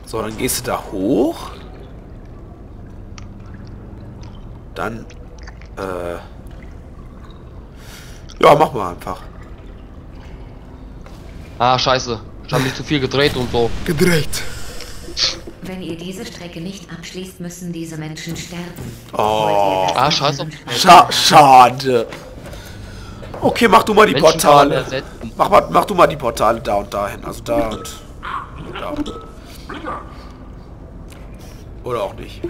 So, dann gehst du da hoch. Dann, ja, mach mal einfach. Ah, scheiße. Ich habe mich zu viel gedreht und so. Gedreht. Wenn ihr diese Strecke nicht abschließt, müssen diese Menschen sterben. Oh. Ah, scheiße. Schade. Okay, mach du mal die Menschen kann man Portale. ersetzen. Mach du mal die Portale da und dahin. Also da und da. Oder auch nicht.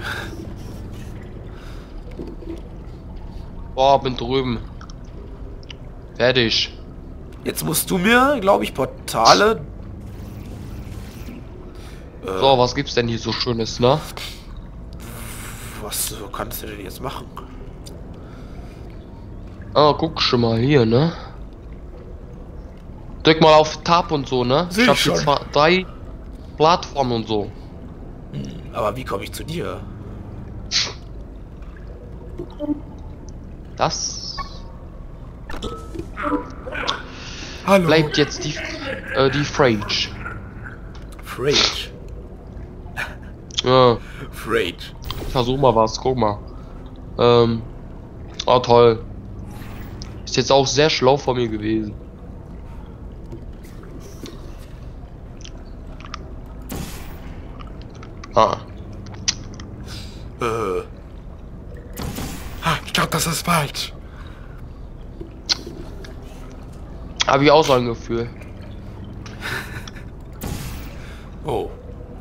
Boah, bin drüben. Fertig. Jetzt musst du mir, glaube ich, Portale. So, was gibt's denn hier so Schönes, ne? Was kannst du denn jetzt machen? Ah, guck schon mal hier, ne? Drück mal auf Tab und so, ne? Seh Ich hab ich jetzt schon. 3 Plattformen und so. Aber wie komme ich zu dir? Das Hallo. bleibt jetzt die Frage. Freight. Ja, Freight. ich versuch mal was, guck mal. Oh toll. Ist jetzt auch sehr schlau von mir gewesen. Ah. Ich glaube, das ist falsch. Habe ich auch so ein Gefühl. Oh.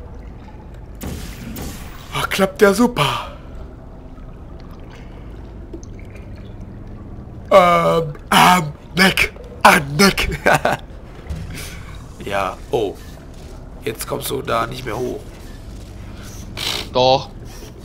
Ach, klappt ja super. Neck. Neck. Ja, oh. Jetzt kommst du da nicht mehr hoch. Doch.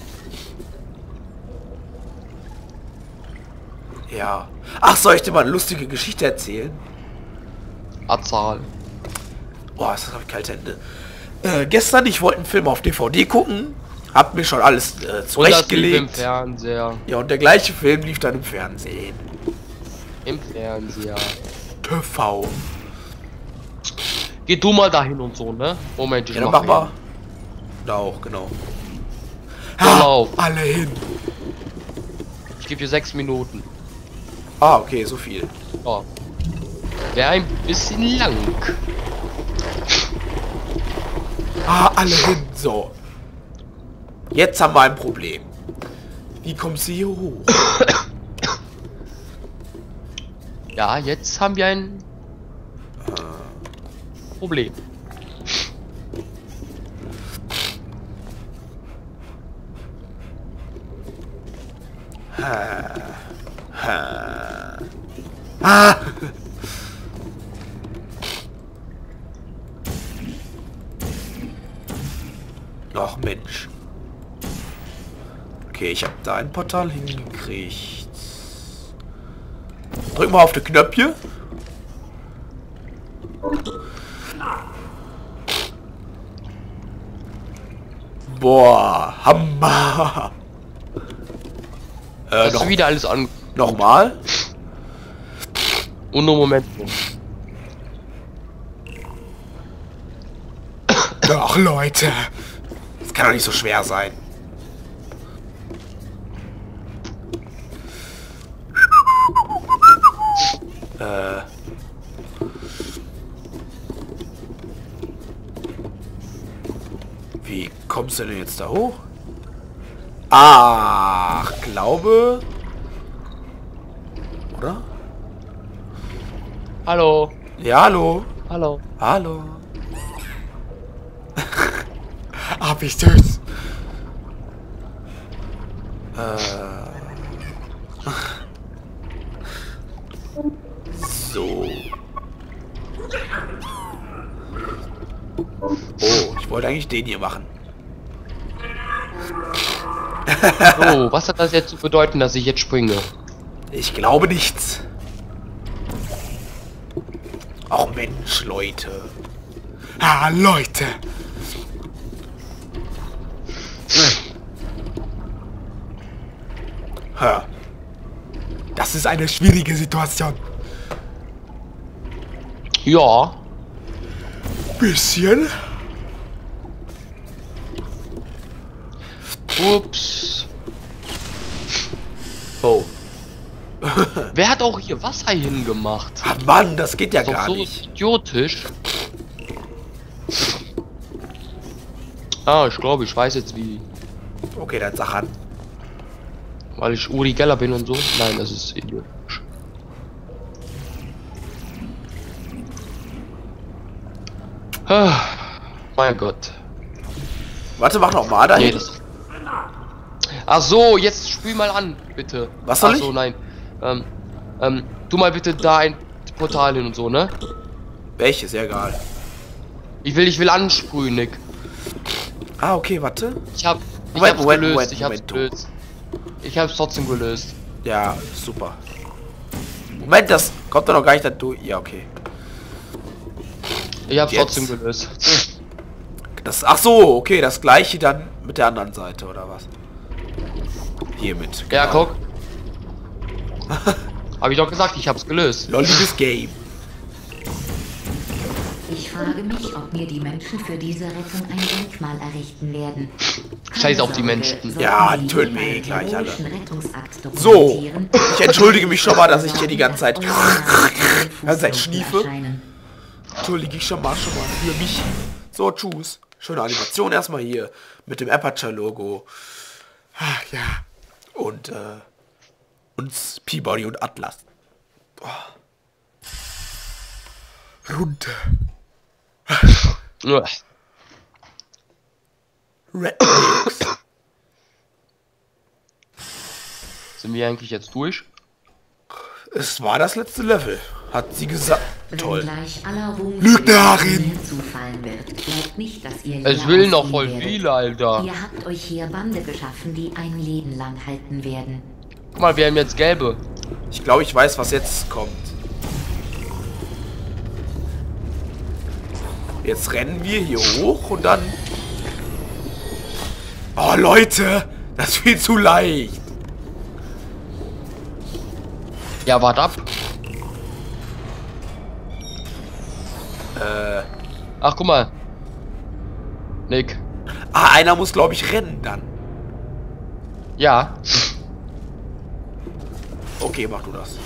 Ja. Ach, soll ich dir mal eine lustige Geschichte erzählen? Azahl. Boah, das habe ich kalte Hände. Gestern, ich wollte einen Film auf DVD gucken. Hab mir schon alles Und das lief im zurechtgelegt. Fernseher. Ja, und der gleiche Film lief dann im Fernsehen. Im Fernseher. TV. Geh du mal dahin und so, ne? Moment, ich Ja, dann mach mach mal. eben. Da auch, genau. So, lauf. Alle hin. Ich gebe dir 6 Minuten. Ah, okay, so viel. Ja. Wäre ein bisschen lang. Alle hin. So. Jetzt haben wir ein Problem. Wie kommst du hier hoch? Ja, jetzt haben wir ein Problem. Ach Mensch. Okay, ich habe da ein Portal hingekriegt. Drück mal auf die Knöpfchen. Boah, Hammer. Hast du wieder alles an... Nochmal? Und nur Moment. Doch, Leute. Das kann doch nicht so schwer sein. Wie kommst du denn jetzt da hoch? Ach, glaube... Oder? Hallo. Ja, hallo. Hallo. Hallo. Hab ich süß. So. Oh, ich wollte eigentlich den hier machen. So, was hat das jetzt zu bedeuten, dass ich jetzt springe? Ich glaube nichts. Ach Mensch, Leute. Leute. Das ist eine schwierige Situation. Ja. Bisschen. Ups. Oh. Wer hat auch hier Wasser hingemacht? Ah, Mann, das geht ja Das ist gar doch so nicht. idiotisch. Ah, ich glaube, ich weiß jetzt wie. Okay, dann sag an. Weil ich Uri Geller bin und so. Nein, das ist idiotisch. Ah, mein Gott. Warte, mach noch mal dahin. Nee, das. Ach so, jetzt spiel mal an, bitte. Was soll Ach so, nein. Tu mal bitte da ein Portal hin und so, ne? Welches? Ja, egal. Ich will ansprühen, Nick. Ah, okay, warte. Ich hab's gelöst, ich hab's gelöst. Ich hab's trotzdem gelöst. Ja, super. Moment, das kommt doch noch gar nicht dazu. Ja, okay. Ich hab's Jetzt. trotzdem gelöst. Das, ach so, okay, das gleiche dann mit der anderen Seite, oder was? Hiermit. Ja, genau. guck. Hab ich doch gesagt, ich hab's gelöst. Lolliges Game. Ich frage mich, ob mir die Menschen für diese Rettung ein Denkmal errichten werden. Scheiß auf die Keine Menschen. Sorge, Ja, sollten Sie töten wir einen eh gleich alle. heroischen Rettungsakt So, dokumentieren, ich entschuldige mich schon mal, dass ich hier die ganze Zeit eure Namen auf den ganze Zeit Fußnoten schniefe. erscheinen. Entschuldige ich schon mal für mich. So, tschüss. Schöne Animation erstmal hier mit dem Aperture-Logo. Ach ja. Und uns Peabody und Atlas. Oh. Runter. Uah. Rednecks. Sind wir eigentlich jetzt durch? Es war das letzte Level, hat sie gesagt. Toll. Wenngleich aller Ruhm Lügnerin! mir zufallen wird, glaubt nicht, dass ihr Es leer will noch ausgehen voll werdet. viele, Alter. Ihr habt euch hier Bande geschaffen, die ein Leben lang halten werden. Guck mal, wir haben jetzt gelbe. Ich glaube, ich weiß, was jetzt kommt. Jetzt rennen wir hier hoch und dann... Oh, Leute! Das ist viel zu leicht. Ja, wart ab. Ach, guck mal. Nick. Ah, einer muss, glaube ich, rennen dann. Ja. Okay, mach du das.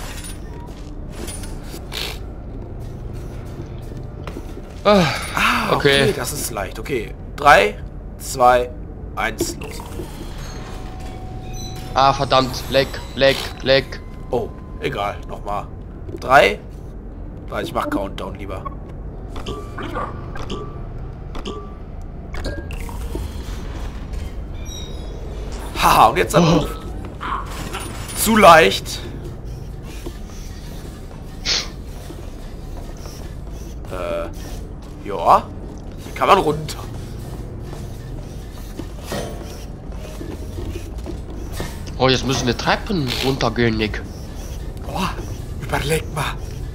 Ah, Ah, Okay. okay, das ist leicht. Okay. 3, 2, 1, los. ah, verdammt. Leck, leck, leck. Oh, egal. Nochmal. 3. Ich mach Countdown lieber. Haha, und jetzt aber. Zu leicht. Ja. Hier kann man runter. Oh, jetzt müssen wir Treppen runtergehen, Nick. Oh, überleg mal.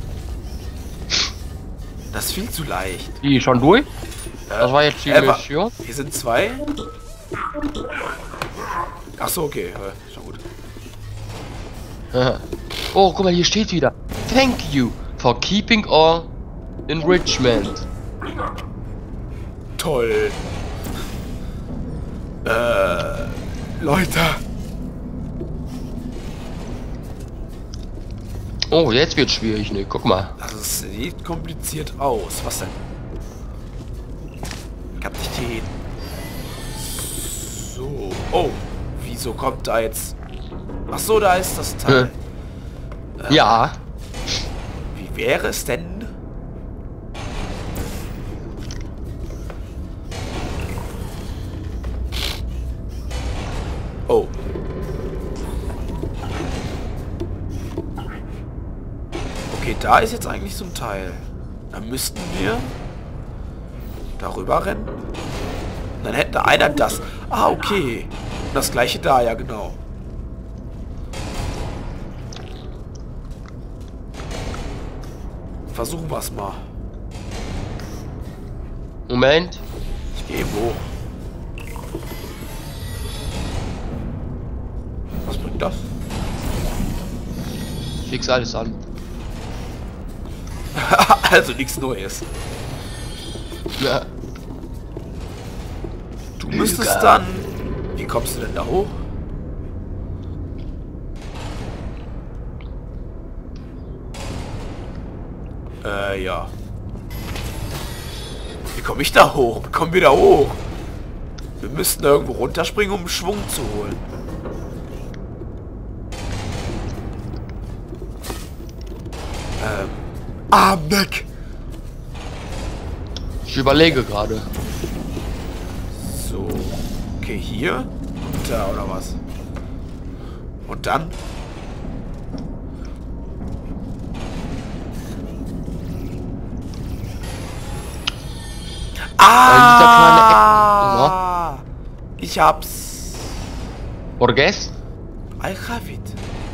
Das ist viel zu leicht. Die schon durch? Das war jetzt die Mission. Hier sind 2. Ach so, okay. Schon gut. Oh, guck mal, hier steht wieder. Thank you for keeping our enrichment. Toll. Leute. Oh, jetzt wird schwierig, ne? Guck mal. Das sieht kompliziert aus. Was denn? Kapitän. So. Oh. Wieso kommt da jetzt... Ach so, da ist das Teil. Ja. Wie wäre es denn? Oh. Okay, da ist jetzt eigentlich so ein Teil. Dann müssten wir darüber rennen. Dann hätte einer das. Ah, okay. Das gleiche da, ja genau. Versuchen wir es mal. Moment. Ich gehe hoch. Was bringt das? Fix alles an. Also nichts Neues. Ja. Du müsstest dann Wie kommst du denn da hoch? Ja. Wie komme ich da hoch? Wie kommen wir da hoch? Wir müssten da irgendwo runterspringen, um Schwung zu holen. Weg! Ich überlege gerade. So. Okay, hier. Und da, oder was? Und dann? Ah! Ich hab's. Borges? I have it.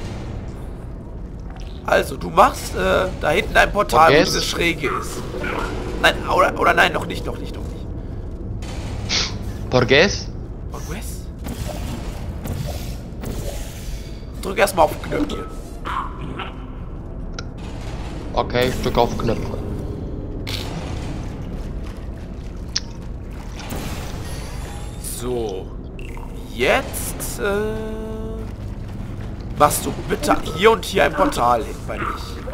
Also, du machst da hinten ein Portal, wo Borges? diese Schräge ist. Nein, oder nein, noch nicht. Borges? Borges? Drück erstmal auf den Knöpfchen. Okay, ich drücke auf Knöpfe. So. Jetzt, machst du bitte hier und hier ein Portal hin bei dich.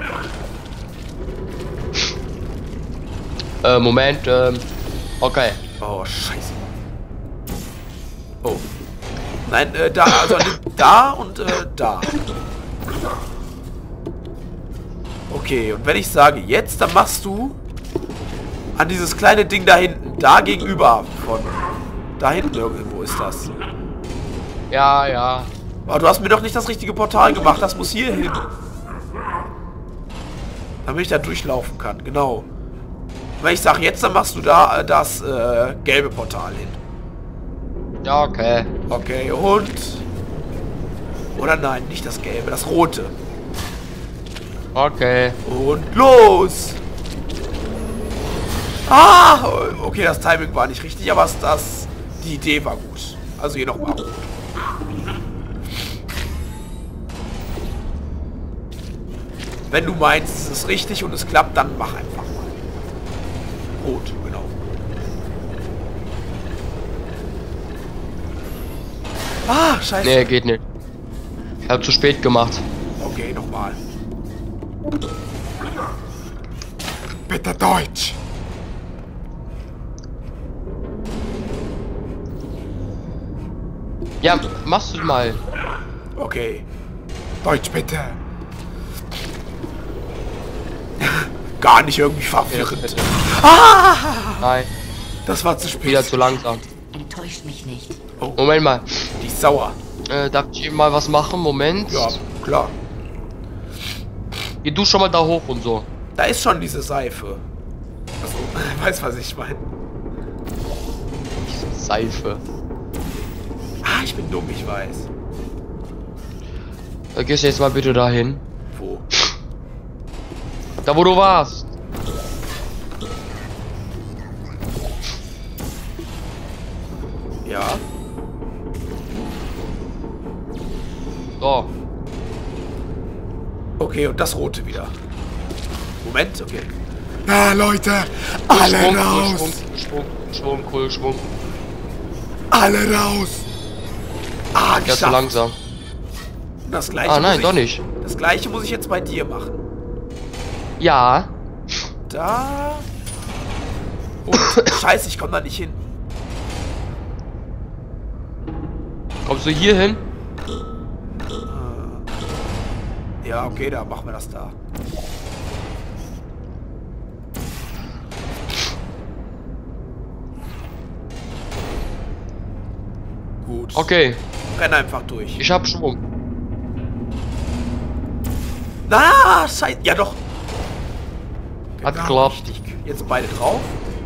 Moment, okay. Oh, scheiße. Oh. Nein, da, also da und da. Okay, und wenn ich sage jetzt, dann machst du an dieses kleine Ding da hinten, da gegenüber von... Da hinten irgendwo ist das. Ja, ja. Aber du hast mir doch nicht das richtige Portal gemacht, das muss hier hin. Damit ich da durchlaufen kann, genau. Wenn ich sage jetzt, dann machst du da das gelbe Portal hin. Ja, okay. Okay, und... Oder nein, nicht das gelbe, das rote. Okay. Und los! Ah! Okay, das Timing war nicht richtig, aber die Idee war gut. Also hier nochmal rot. Wenn du meinst, es ist richtig und es klappt, dann mach einfach mal. Rot, genau. Ah, scheiße. Nee, geht nicht. Ich hab zu spät gemacht. Okay, nochmal. Bitte Deutsch. Ja, machst du mal. Okay. Deutsch bitte. Gar nicht irgendwie verwirrend. Nein, Das war zu spät. wieder zu langsam. Enttäuscht mich nicht. Moment mal. Die ist sauer. Darf ich eben mal was machen? Moment. Ja, klar. Geh du schon mal da hoch und so. Da ist schon diese Seife. Also, weißt was ich meine. Seife. Ah, ich bin dumm, ich weiß. Da gehst du jetzt mal bitte dahin. Wo? Da wo du warst. Ja. So. Okay, und das rote wieder. Moment, okay. Na, Leute, alle Schwung, raus! Schwung. Alle raus! Ah, Der ist zu geschafft. langsam. Das gleiche Ah, nein, muss doch ich, nicht. Das gleiche muss ich jetzt bei dir machen. Ja. Da. Und scheiße, ich komme da nicht hin. Kommst du hier hin? Ja, okay, dann machen wir das da. Gut. Okay, Renn einfach durch. ich hab Schwung. Na, scheiße. Ja doch. Hat Genau, geklappt. richtig. Jetzt beide drauf.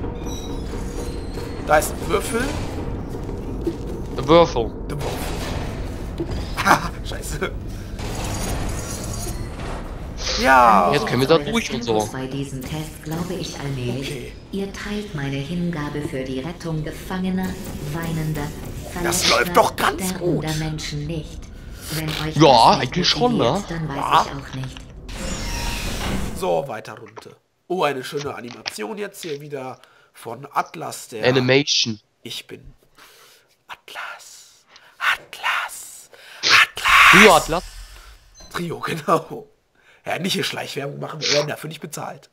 Da ist ein Würfel. Der Würfel. Der Würfel. Haha, scheiße. Ja. Jetzt können wir da durch und so. Bei diesem Test glaube ich allmählich, Okay. ihr teilt meine Hingabe für die Rettung Gefangener, Weinender, Das Verletzter, läuft doch ganz sterbender gut. Menschen nicht. Wenn euch Ja, das nicht eigentlich schon, ne? motiviert, dann weiß Ja. ich auch nicht. So, weiter runter. Oh, eine schöne Animation jetzt hier wieder von Atlas, der... Animation. Ich bin Atlas. Trio-Atlas? Trio, genau. Ja, nicht hier Schleichwerbung machen, wir werden dafür nicht bezahlt.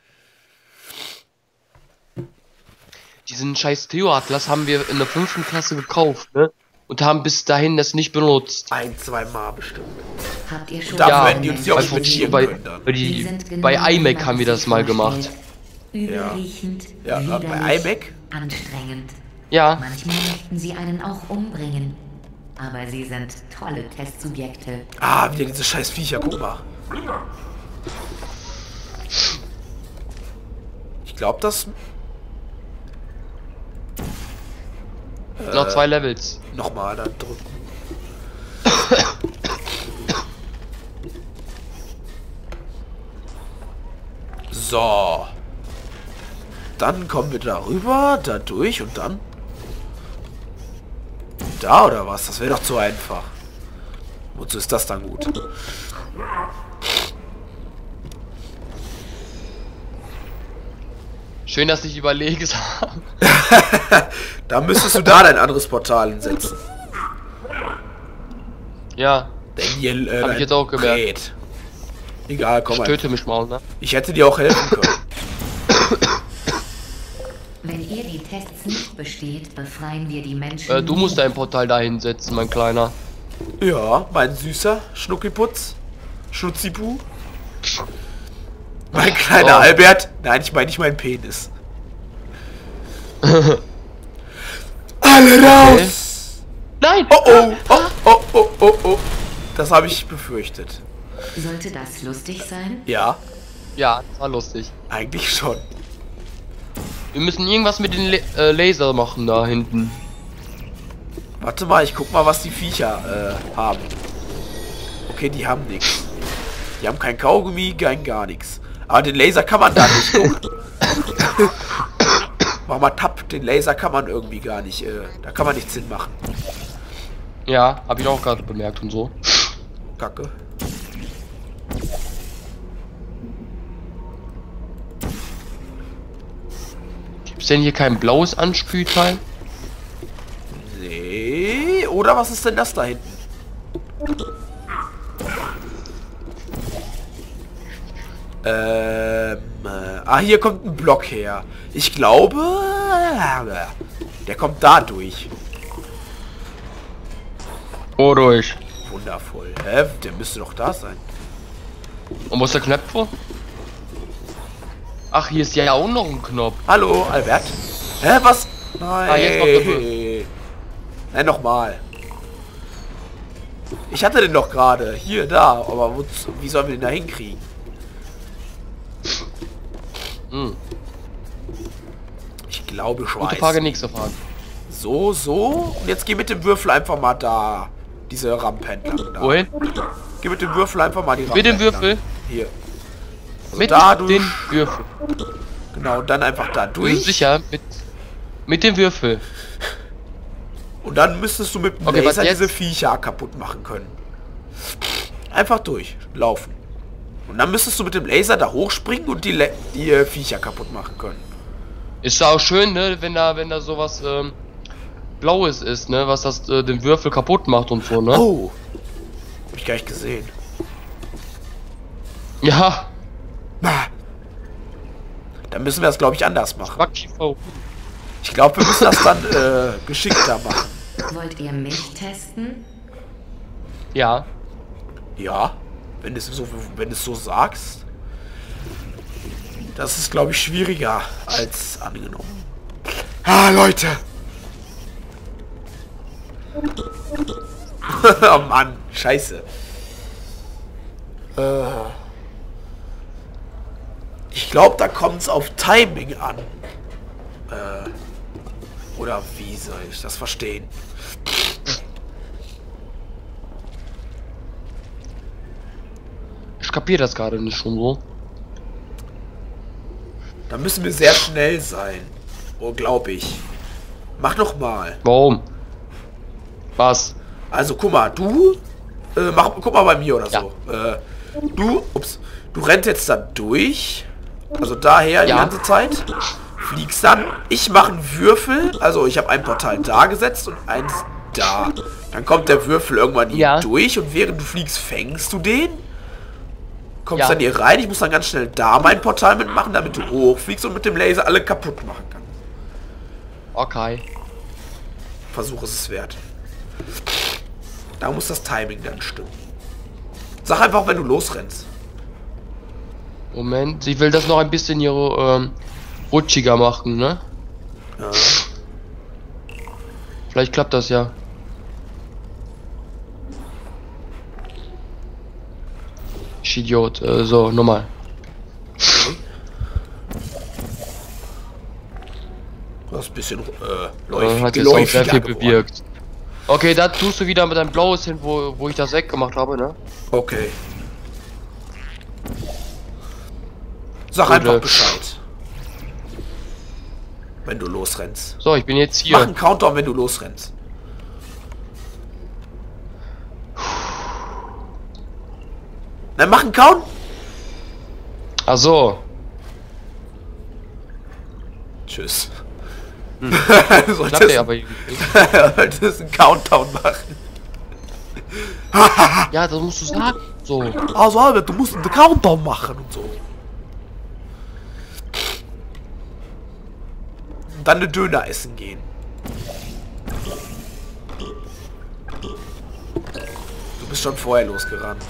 Diesen scheiß Trio-Atlas haben wir in der 5. Klasse gekauft, ne? Und haben bis dahin das nicht benutzt. 1-2 Mal bestimmt. Habt ihr schon Da Ja, werden die uns ja auch also mit bei, können dann. bei iMac haben wir das mal gemacht. Übelriechend, Ja, bei widerlich, iMac? anstrengend. Ja, Manchmal möchten sie einen auch umbringen. Aber sie sind tolle Testsubjekte. Ah, wieder diese scheiß Viecher, guck mal. Ich glaube, das... noch 2 Levels. Nochmal da drücken. So. Dann kommen wir da rüber, da durch und dann... Da oder was? Das wäre doch zu einfach. Wozu ist das dann gut? Schön, dass ich überlegst. Da müsstest du da dein anderes Portal hinsetzen. Ja, Denn hier, hab ich jetzt auch gemerkt. Brät. Egal, komm ich mal. töte mich mal, ne? Ich hätte dir auch helfen können. Wenn ihr die Tests nicht besteht, befreien wir die Menschen. Du musst dein Portal da hinsetzen, mein Kleiner. Ja, mein süßer Schnuckiputz. Schnutzipu. Mein kleiner Oh. Albert. Nein, ich meine nicht meinen Penis. Alle raus! Nein! Oh oh, oh oh oh oh oh. Das habe ich befürchtet. Sollte das lustig sein? Ja, Ja, das war lustig. eigentlich schon. Wir müssen irgendwas mit den Laser machen da hinten. Warte mal, ich guck mal, was die Viecher haben. Okay, die haben nichts. Die haben kein Kaugummi, kein gar nichts. Aber den Laser kann man da nicht. Guck. Mach mal Tab, den Laser kann man irgendwie gar nicht. Da kann man nichts hinmachen. Ja, habe ich auch gerade bemerkt und so. Kacke. Gibt's denn hier kein blaues Anspülteil? Nee. Oder was ist denn das da hinten? Hier kommt ein Block her. Ich glaube, der kommt da durch. Oh, durch. Wundervoll. Hä? Der müsste doch da sein. Und wo ist der Knopf vor? Ach, hier ist ja auch noch ein Knopf. Hallo, Albert. Hä, was? Nein. Jetzt kommt der Würfel. Nein, nochmal. Ich hatte den doch gerade. Hier, da. Aber wie sollen wir den da hinkriegen? Hm. Ich glaube, ich Gute weiß. Frage, nächste Frage. So, so. Und jetzt geh mit dem Würfel einfach mal da. Diese Rampe entlang. Da. Wohin? Geh mit dem Würfel einfach mal die Rampe Mit dem entlang. Würfel? Hier. Also Mit da durch. dem Würfel. Genau, und dann einfach da Bist du durch. sicher? Mit dem Würfel. Und dann müsstest du mit dem Okay, was Laser jetzt? diese Viecher kaputt machen können. Einfach durch. Laufen. Und dann müsstest du mit dem Laser da hochspringen und die Viecher kaputt machen können. Ist ja auch schön, ne, wenn da sowas Blaues ist, ne, was das den Würfel kaputt macht und so, ne? Oh. Hab ich gar nicht gesehen. Ja, Ah. Dann müssen wir das, glaube ich, anders machen. Rocky V. Ich glaube, wir müssen das dann geschickter machen. Wollt ihr mich testen? Ja. Ja, wenn du es so sagst. Das ist, glaube ich, schwieriger als angenommen. Ah, Leute! Oh Mann, scheiße. Ich glaube, da kommt es auf Timing an. Oder wie soll ich das verstehen? Ich kapiere das gerade nicht schon so. Da müssen wir sehr schnell sein. Oh, glaube ich. Mach noch mal. Warum? Was? Also, guck mal, du... guck mal bei mir oder so. Du rennst jetzt da durch. Also daher die Ja. ganze Zeit. Fliegst dann. Ich mache einen Würfel. Also ich habe ein Portal da gesetzt und eins da. Dann kommt der Würfel irgendwann hier Ja. durch und während du fliegst, fängst du den. Kommst Ja. dann hier rein. Ich muss dann ganz schnell da mein Portal mitmachen, damit du hochfliegst und mit dem Laser alle kaputt machen kannst. Okay. Versuch es es wert. Da muss das Timing dann stimmen. Sag einfach, wenn du losrennst. Moment, ich will das noch ein bisschen hier rutschiger machen, ne? Ja. Vielleicht klappt das ja. Ich Idiot. So, nochmal. Du hast ein bisschen Hat jetzt auch sehr geläufiger viel geworden. bewirkt. Okay, da tust du wieder mit deinem Blaues hin, wo ich das weggemacht habe, ne? Okay. Sag Gut, einfach Bescheid. Wenn du losrennst. So, ich bin jetzt Mach hier. einen Countdown, wenn du losrennst. Dann mach einen Count. Ach so. Tschüss. Klappt Solltest ja aber irgendwie nicht. solltest einen Countdown machen. Ja, das musst du sagen. So. Also Albert, du musst einen Countdown machen und so. Und dann eine Döner essen gehen. Du bist schon vorher losgerannt.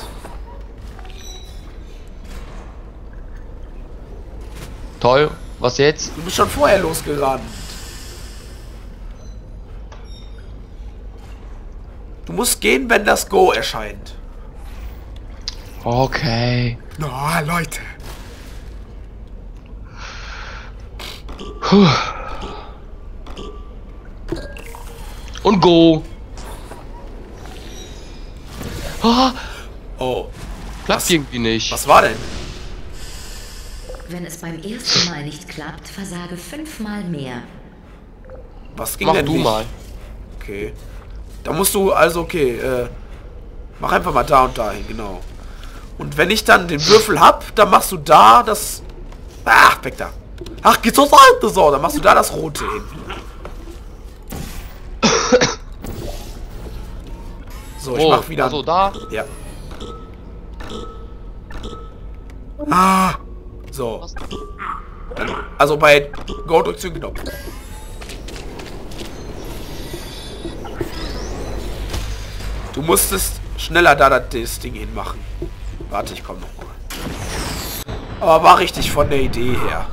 Toll. Was jetzt? Du bist schon vorher losgerannt. Du musst gehen, wenn das Go erscheint. Okay. Na, Leute. Puh. Und go. Ah, Oh, klappt irgendwie nicht. was war denn? Wenn es beim ersten Mal nicht klappt, versage 5-mal mehr. Was ging Mach denn du nicht? mal. Okay. Da musst du, also okay, mach einfach mal da und dahin, genau. Und wenn ich dann den Würfel hab, dann machst du da das... Ach, weg da. Ach, geht zur Seite, so, dann machst du da das Rote hin. So, ich mach wieder... Also da. Ja. Ah, so. Was? Dann, also bei Go drückst du den Knopf. Du musstest schneller da das Ding hinmachen. Warte, ich komm noch mal. Aber war richtig von der Idee her.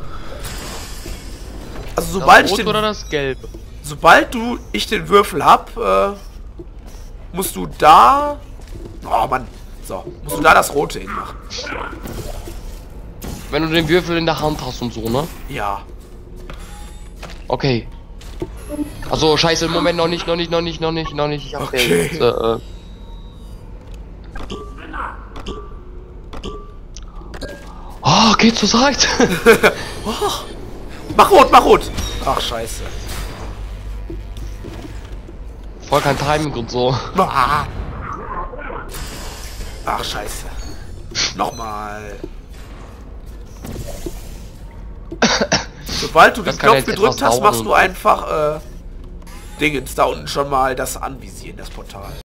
Also sobald Das ich Rot oder das Gelbe? sobald ich den Würfel hab, musst du da... Oh Mann. So, musst du da das Rote hinmachen. Wenn du den Würfel in der Hand hast und so, ne? Ja. Okay. Also scheiße, im Moment noch nicht. Ich hab Okay. jetzt, Oh, geht zur Seite. Mach rot, mach rot. Ach, scheiße. Voll kein Timing und so. Ah. Ach, scheiße. Nochmal. Sobald du den Das kann Knopf jetzt gedrückt etwas hast, dauern machst und du so. einfach Dingens da unten schon mal das anvisieren, das Portal.